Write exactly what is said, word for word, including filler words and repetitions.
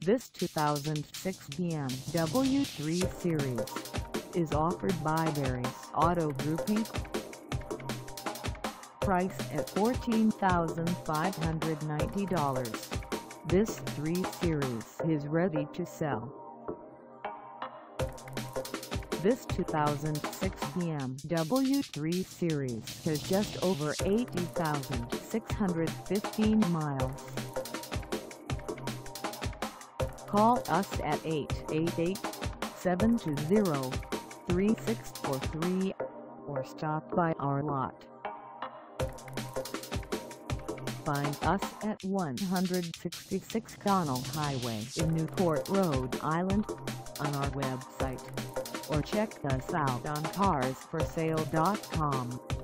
This two thousand six B M W three Series is offered by Barry's Auto Group Incorporated. Price at fourteen thousand five hundred ninety dollars. This three Series is ready to sell. This two thousand six B M W three Series has just over eighty thousand six hundred fifteen miles. Call us at eight eight eight, seven two zero, three six four three or stop by our lot. Find us at one sixty-six Donald Highway in Newport, Rhode Island, on our website, or check us out on cars for sale dot com.